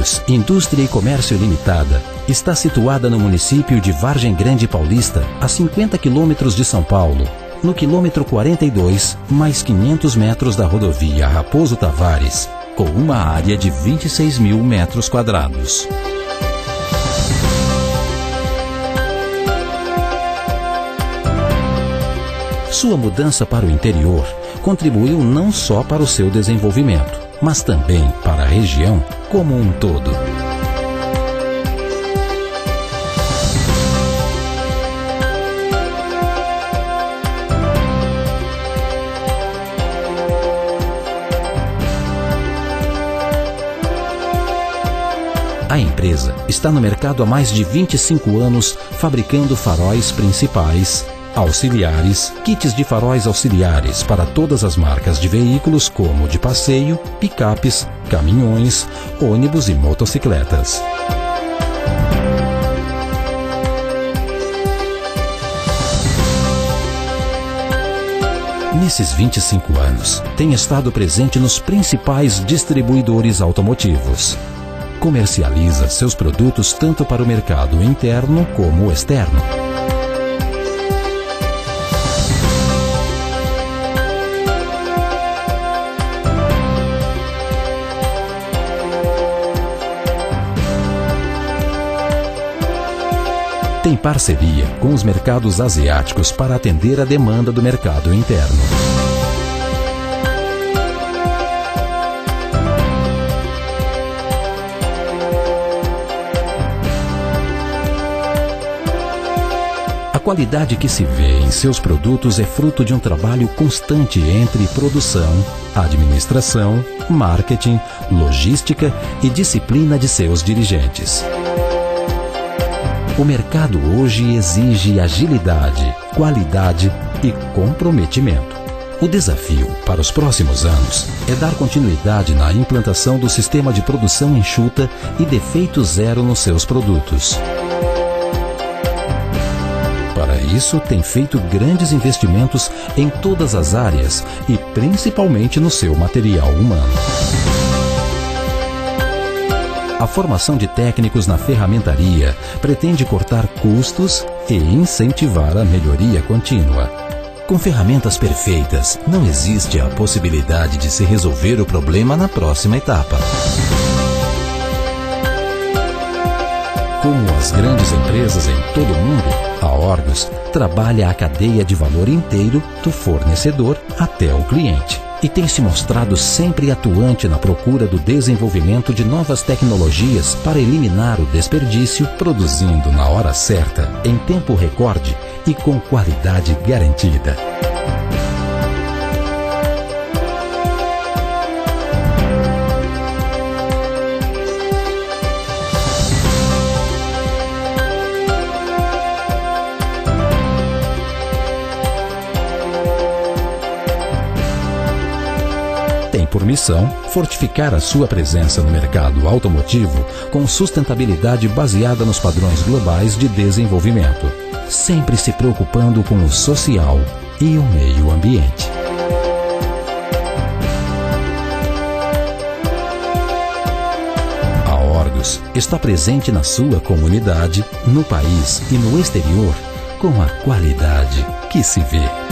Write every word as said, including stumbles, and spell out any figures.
Orgos Indústria e Comércio Limitada está situada no município de Vargem Grande Paulista, a cinquenta quilômetros de São Paulo, no quilômetro quarenta e dois, mais quinhentos metros da rodovia Raposo Tavares, com uma área de vinte e seis mil metros quadrados. Sua mudança para o interior contribuiu não só para o seu desenvolvimento, mas também para a região como um todo. A empresa está no mercado há mais de vinte e cinco anos, fabricando faróis principais, auxiliares, kits de faróis auxiliares para todas as marcas de veículos como de passeio, picapes, caminhões, ônibus e motocicletas. Nesses vinte e cinco anos, tem estado presente nos principais distribuidores automotivos. Comercializa seus produtos tanto para o mercado interno como o externo. Tem parceria com os mercados asiáticos para atender a demanda do mercado interno. A qualidade que se vê em seus produtos é fruto de um trabalho constante entre produção, administração, marketing, logística e disciplina de seus dirigentes. O mercado hoje exige agilidade, qualidade e comprometimento. O desafio para os próximos anos é dar continuidade na implantação do sistema de produção enxuta e defeito zero nos seus produtos. Para isso, tem feito grandes investimentos em todas as áreas e principalmente no seu material humano. A formação de técnicos na ferramentaria pretende cortar custos e incentivar a melhoria contínua. Com ferramentas perfeitas, não existe a possibilidade de se resolver o problema na próxima etapa. Como as grandes empresas em todo o mundo, a Orgos trabalha a cadeia de valor inteiro do fornecedor até o cliente. E tem se mostrado sempre atuante na procura do desenvolvimento de novas tecnologias para eliminar o desperdício, produzindo na hora certa, em tempo recorde e com qualidade garantida. Tem por missão fortificar a sua presença no mercado automotivo com sustentabilidade baseada nos padrões globais de desenvolvimento, sempre se preocupando com o social e o meio ambiente. A Orgos está presente na sua comunidade, no país e no exterior com a qualidade que se vê.